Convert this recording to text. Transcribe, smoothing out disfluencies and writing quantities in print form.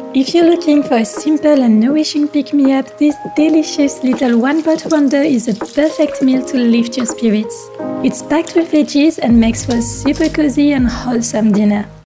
If you're looking for a simple and nourishing pick-me-up, this delicious little one-pot wonder is a perfect meal to lift your spirits. It's packed with veggies and makes for a super cozy and wholesome dinner.